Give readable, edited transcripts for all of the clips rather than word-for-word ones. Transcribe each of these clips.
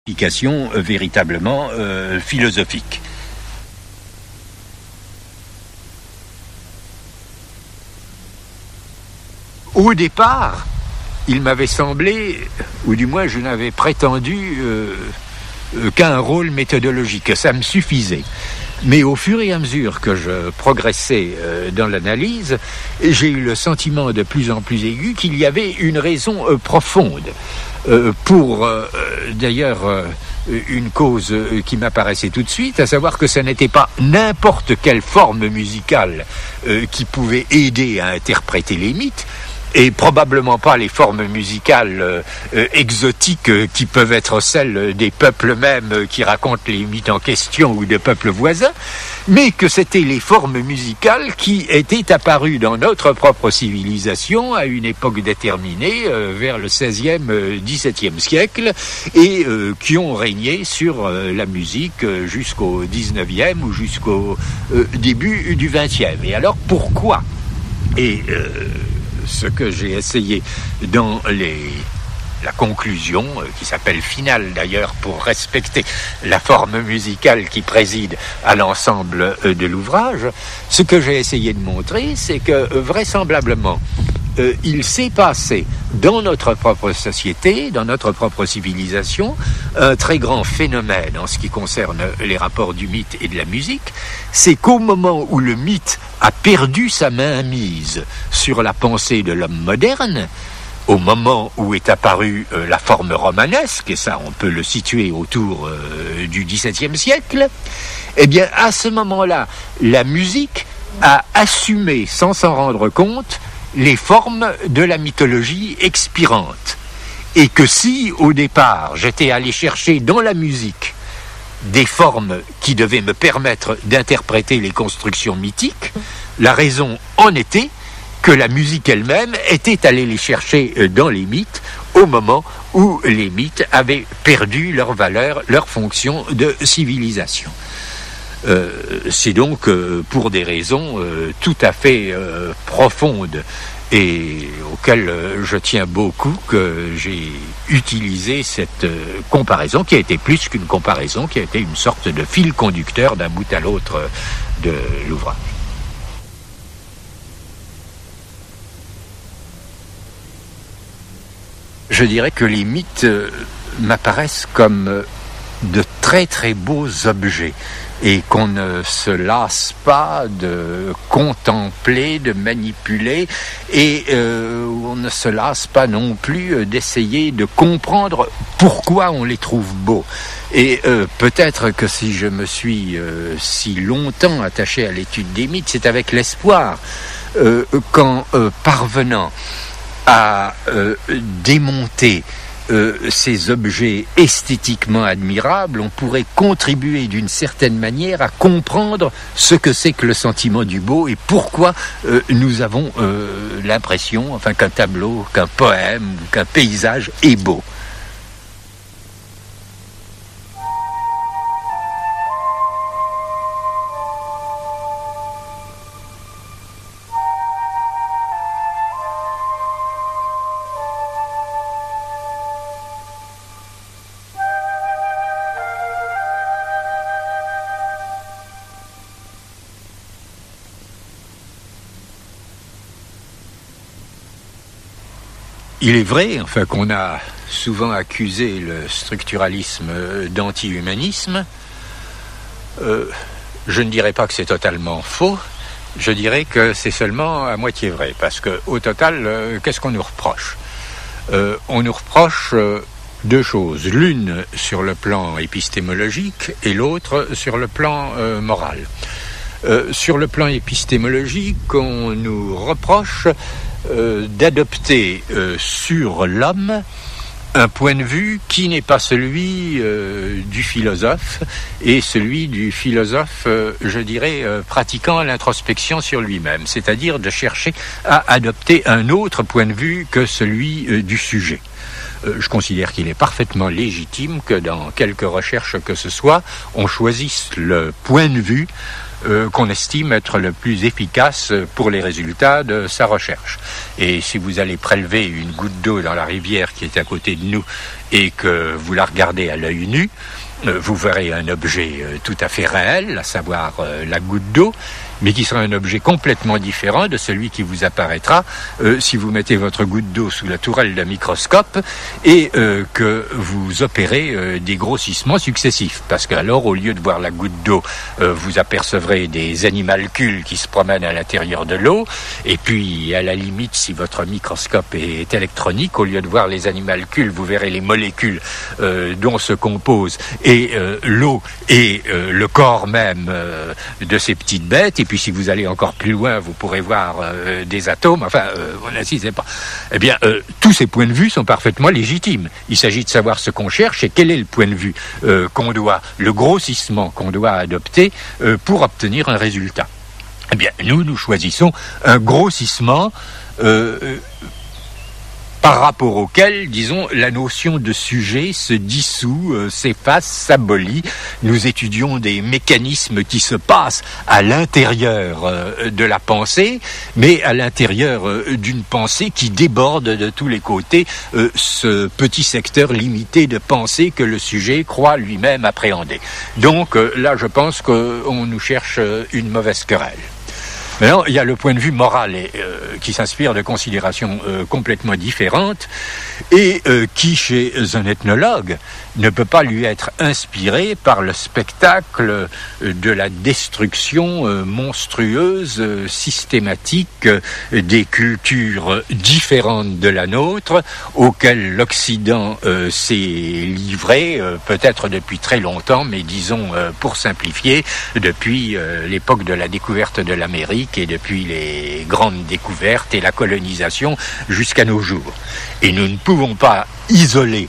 Application véritablement philosophique. Au départ, il m'avait semblé, ou du moins je n'avais prétendu qu'un rôle méthodologique, que ça me suffisait. Mais au fur et à mesure que je progressais dans l'analyse, j'ai eu le sentiment de plus en plus aigu qu'il y avait une raison profonde pour, d'ailleurs, une cause qui m'apparaissait tout de suite, à savoir que ce n'était pas n'importe quelle forme musicale qui pouvait aider à interpréter les mythes, et probablement pas les formes musicales exotiques qui peuvent être celles des peuples mêmes qui racontent les mythes en question ou de peuples voisins, mais que c'était les formes musicales qui étaient apparues dans notre propre civilisation à une époque déterminée, vers le XVIe, XVIIe siècle, et qui ont régné sur la musique jusqu'au XIXe ou jusqu'au début du XXe. Et alors pourquoi ? Et ce que j'ai essayé dans la conclusion, qui s'appelle finale d'ailleurs, pour respecter la forme musicale qui préside à l'ensemble de l'ouvrage, ce que j'ai essayé de montrer, c'est que vraisemblablement, il s'est passé dans notre propre société, dans notre propre civilisation, un très grand phénomène en ce qui concerne les rapports du mythe et de la musique, c'est qu'au moment où le mythe a perdu sa mainmise sur la pensée de l'homme moderne, au moment où est apparue la forme romanesque, et ça on peut le situer autour du XVIIe siècle, eh bien à ce moment-là, la musique a assumé, sans s'en rendre compte, les formes de la mythologie expirante. Et que si, au départ, j'étais allé chercher dans la musique des formes qui devaient me permettre d'interpréter les constructions mythiques, la raison en était que la musique elle-même était allée les chercher dans les mythes au moment où les mythes avaient perdu leur valeur, leur fonction de civilisation. C'est donc pour des raisons tout à fait profondes et auxquelles je tiens beaucoup que j'ai utilisé cette comparaison qui a été plus qu'une comparaison, qui a été une sorte de fil conducteur d'un bout à l'autre de l'ouvrage. Je dirais que les mythes m'apparaissent comme de très très beaux objets et qu'on ne se lasse pas de contempler, de manipuler, et on ne se lasse pas non plus d'essayer de comprendre pourquoi on les trouve beaux. Et peut-être que si je me suis si longtemps attaché à l'étude des mythes, c'est avec l'espoir qu'en parvenant à démonter ces objets esthétiquement admirables, on pourrait contribuer d'une certaine manière à comprendre ce que c'est que le sentiment du beau et pourquoi nous avons l'impression, enfin, qu'un tableau, qu'un poème, qu'un paysage est beau. Il est vrai, enfin, qu'on a souvent accusé le structuralisme d'anti-humanisme. Je ne dirais pas que c'est totalement faux, je dirais que c'est seulement à moitié vrai, parce qu'au total, qu'est-ce qu'on nous reproche ? On nous reproche deux choses, l'une sur le plan épistémologique et l'autre sur le plan moral. Sur le plan épistémologique, on nous reproche d'adopter sur l'homme un point de vue qui n'est pas celui du philosophe, et celui du philosophe, je dirais, pratiquant l'introspection sur lui-même, c'est-à-dire de chercher à adopter un autre point de vue que celui du sujet. Je considère qu'il est parfaitement légitime que dans quelque recherche que ce soit, on choisisse le point de vue qu'on estime être le plus efficace pour les résultats de sa recherche. Et si vous allez prélever une goutte d'eau dans la rivière qui est à côté de nous et que vous la regardez à l'œil nu, vous verrez un objet tout à fait réel, à savoir la goutte d'eau, mais qui sera un objet complètement différent de celui qui vous apparaîtra si vous mettez votre goutte d'eau sous la tourelle d'un microscope et que vous opérez des grossissements successifs. Parce qu'alors, au lieu de voir la goutte d'eau, vous apercevrez des animalcules qui se promènent à l'intérieur de l'eau, et puis, à la limite, si votre microscope est électronique, au lieu de voir les animalcules, vous verrez les molécules dont se composent et l'eau et le corps même de ces petites bêtes. Et puis si vous allez encore plus loin, vous pourrez voir des atomes. Enfin, on n'insiste pas. Eh bien, tous ces points de vue sont parfaitement légitimes. Il s'agit de savoir ce qu'on cherche et quel est le point de vue le grossissement qu'on doit adopter pour obtenir un résultat. Eh bien, nous choisissons un grossissement par rapport auquel, disons, la notion de sujet se dissout, s'efface, s'abolit. Nous étudions des mécanismes qui se passent à l'intérieur de la pensée, mais à l'intérieur d'une pensée qui déborde de tous les côtés ce petit secteur limité de pensée que le sujet croit lui-même appréhender. Donc là, je pense qu'on nous cherche une mauvaise querelle. Maintenant, il y a le point de vue moral qui s'inspire de considérations complètement différentes et qui, chez un ethnologue, ne peut pas lui être inspiré par le spectacle de la destruction monstrueuse, systématique des cultures différentes de la nôtre, auxquelles l'Occident s'est livré, peut-être depuis très longtemps, mais disons, pour simplifier, depuis l'époque de la découverte de l'Amérique, et depuis les grandes découvertes et la colonisation jusqu'à nos jours. Et nous ne pouvons pas isoler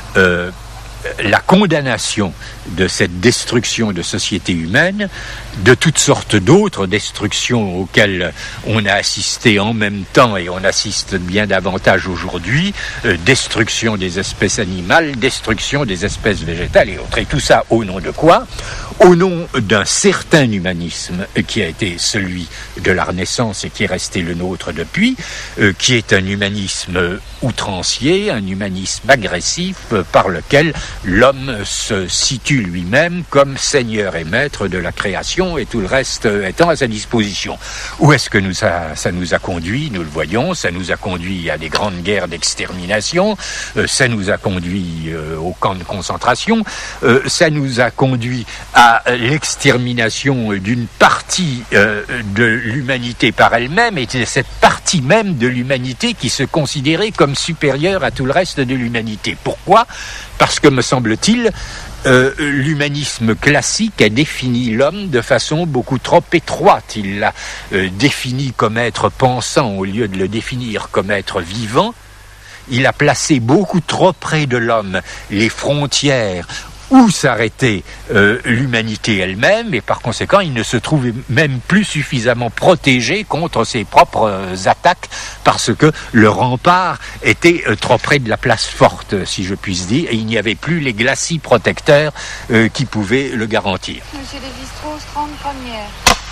la condamnation de cette destruction de société humaine de toutes sortes d'autres destructions auxquelles on a assisté en même temps et on assiste bien davantage aujourd'hui, destruction des espèces animales, destruction des espèces végétales et autres. Et tout ça au nom de quoi ? Au nom d'un certain humanisme qui a été celui de la Renaissance et qui est resté le nôtre depuis, qui est un humanisme outrancier, un humanisme agressif par lequel l'homme se situe lui-même comme seigneur et maître de la création et tout le reste étant à sa disposition. Où est-ce que ça nous a conduit ? Nous le voyons, ça nous a conduit à des grandes guerres d'extermination, ça nous a conduit aux camps de concentration, ça nous a conduit à l'extermination d'une partie de l'humanité par elle-même, et c'est cette partie même de l'humanité qui se considérait comme supérieure à tout le reste de l'humanité. Pourquoi ? Parce que, me semble-t-il, l'humanisme classique a défini l'homme de façon beaucoup trop étroite. Il l'a défini comme être pensant au lieu de le définir comme être vivant. Il a placé beaucoup trop près de l'homme les frontières où s'arrêtait l'humanité elle-même, et par conséquent, il ne se trouvait même plus suffisamment protégé contre ses propres attaques, parce que le rempart était trop près de la place forte, si je puis dire, et il n'y avait plus les glacis protecteurs qui pouvaient le garantir. Monsieur Lévi-Strauss, 30 premières.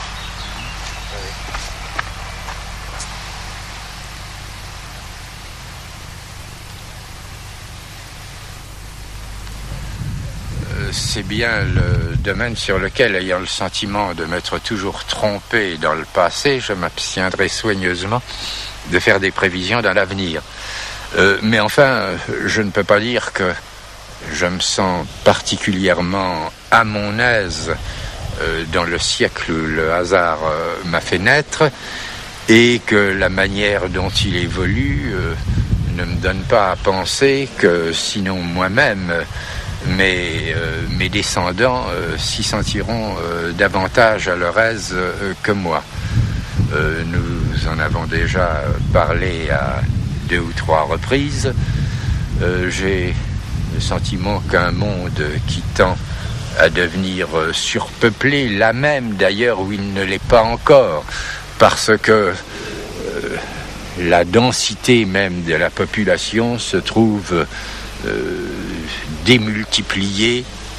C'est bien le domaine sur lequel, ayant le sentiment de m'être toujours trompé dans le passé, je m'abstiendrai soigneusement de faire des prévisions dans l'avenir. Mais enfin, je ne peux pas dire que je me sens particulièrement à mon aise dans le siècle où le hasard m'a fait naître, et que la manière dont il évolue ne me donne pas à penser que, sinon moi-même, mes descendants s'y sentiront davantage à leur aise que moi. Nous en avons déjà parlé à 2 ou 3 reprises. J'ai le sentiment qu'un monde qui tend à devenir surpeuplé, là même d'ailleurs où il ne l'est pas encore, parce que la densité même de la population se trouve démultipliée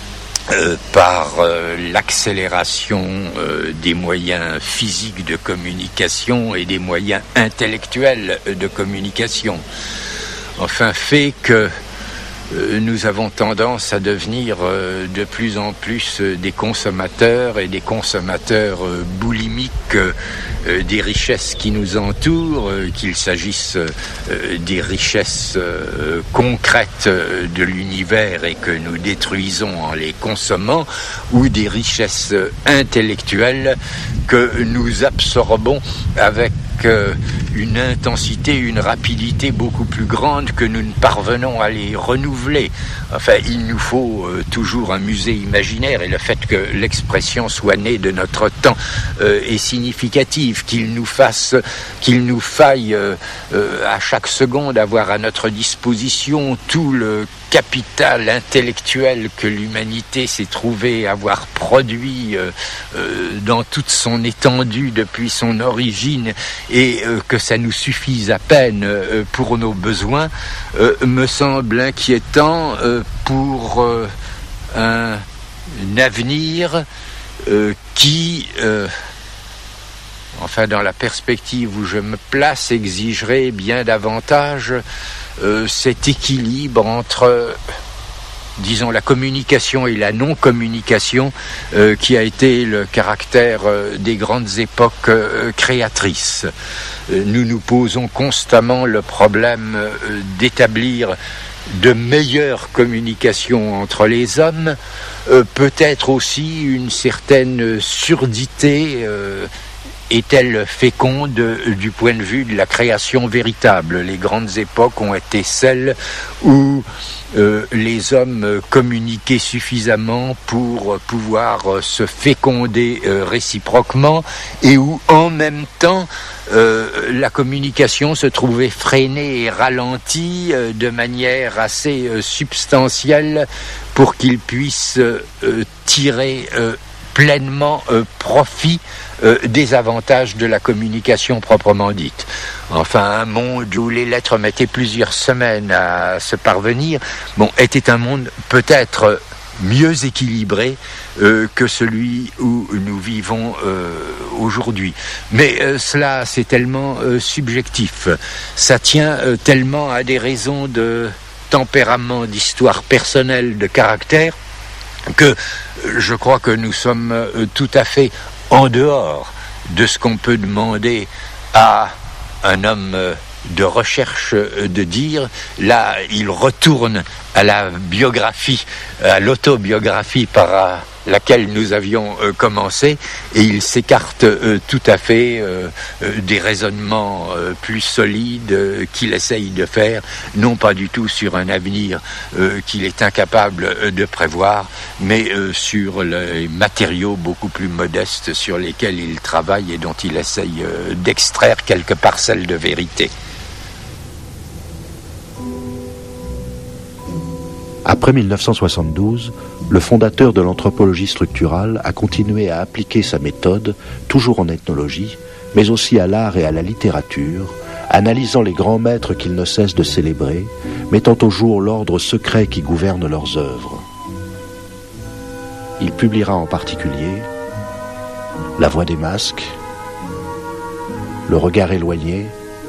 par l'accélération des moyens physiques de communication et des moyens intellectuels de communication. Enfin, fait que nous avons tendance à devenir de plus en plus des consommateurs et des consommateurs boulimiques des richesses qui nous entourent, qu'il s'agisse des richesses concrètes de l'univers et que nous détruisons en les consommant, ou des richesses intellectuelles que nous absorbons avec une intensité, une rapidité beaucoup plus grande que nous ne parvenons à les renouveler. Enfin, il nous faut toujours un musée imaginaire, et le fait que l'expression soit née de notre temps est significatif, qu'il nous faille à chaque seconde avoir à notre disposition tout le capital intellectuel que l'humanité s'est trouvée avoir produit dans toute son étendue depuis son origine, et que ça nous suffise à peine pour nos besoins, me semble inquiétant pour un avenir qui, enfin dans la perspective où je me place, exigerait bien davantage cet équilibre entre, disons, la communication et la non-communication qui a été le caractère des grandes époques créatrices. Nous nous posons constamment le problème d'établir de meilleures communications entre les hommes, peut-être aussi une certaine surdité est-elle féconde du point de vue de la création véritable. Les grandes époques ont été celles où les hommes communiquaient suffisamment pour pouvoir se féconder réciproquement, et où en même temps la communication se trouvait freinée et ralentie de manière assez substantielle pour qu'ils puissent tirer pleinement profit des avantages de la communication proprement dite. Enfin, un monde où les lettres mettaient plusieurs semaines à se parvenir, était un monde peut-être mieux équilibré que celui où nous vivons aujourd'hui. Mais cela, c'est tellement subjectif. Ça tient tellement à des raisons de tempérament, d'histoire personnelle, de caractère, que je crois que nous sommes tout à fait en dehors de ce qu'on peut demander à un homme de recherche de dire. Là, il retourne à la biographie, à l'autobiographie par laquelle nous avions commencé, et il s'écarte tout à fait des raisonnements plus solides qu'il essaye de faire, non pas du tout sur un avenir qu'il est incapable de prévoir, mais sur les matériaux beaucoup plus modestes sur lesquels il travaille et dont il essaye d'extraire quelques parcelles de vérité. Après 1972, le fondateur de l'anthropologie structurale a continué à appliquer sa méthode, toujours en ethnologie, mais aussi à l'art et à la littérature, analysant les grands maîtres qu'il ne cesse de célébrer, mettant au jour l'ordre secret qui gouverne leurs œuvres. Il publiera en particulier La Voix des masques, Le regard éloigné,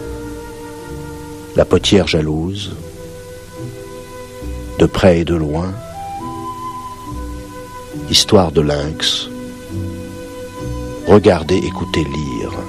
La potière jalouse, De près et de loin, Histoire de lynx, Regardez, écoutez, lire.